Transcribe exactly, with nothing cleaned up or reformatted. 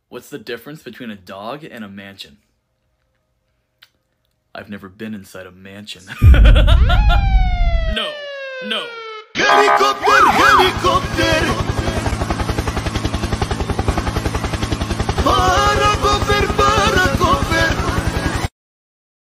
What's the difference between a dog and a mansion? I've never been inside a mansion. No, no. Helicopter, helicopter.